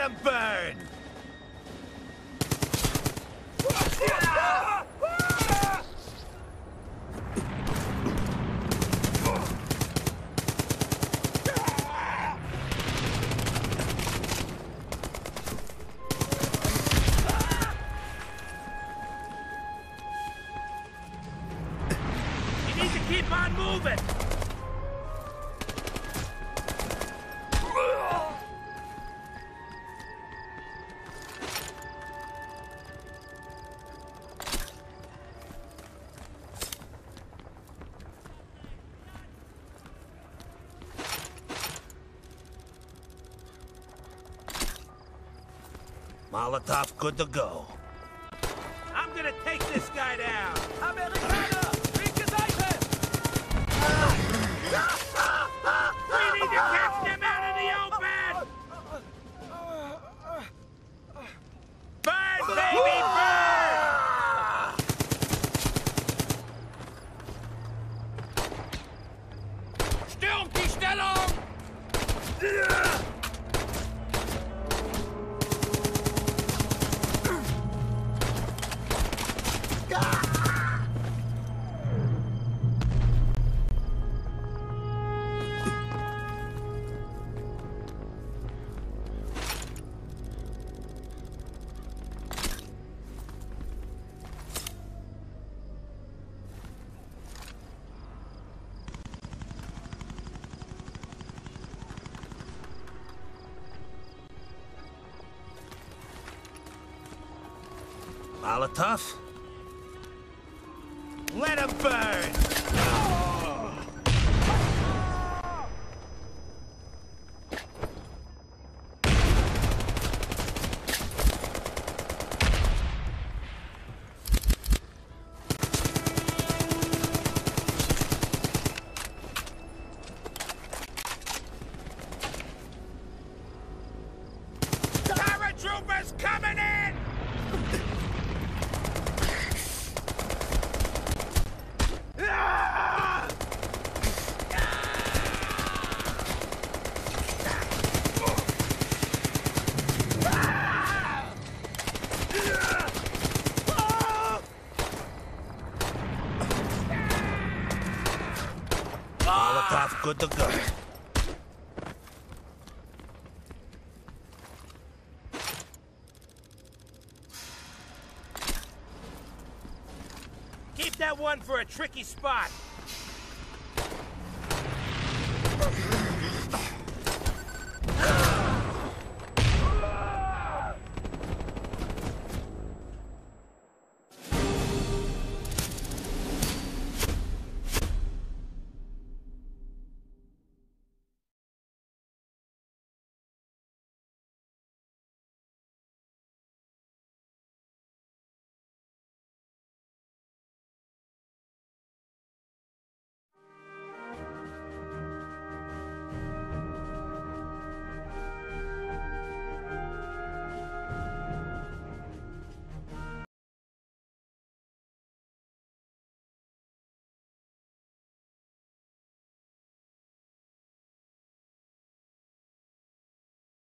'em burn! You need to keep on moving! Molotov good to go. I'm gonna take this guy down! Amerikaner! Linke Seite! We need to catch them out in the open! Burn, baby, burn! Stürmt die Stellung! Molotov? Let 'em burn! Paratroopers coming in! Molotov good to go. Keep that one for a tricky spot.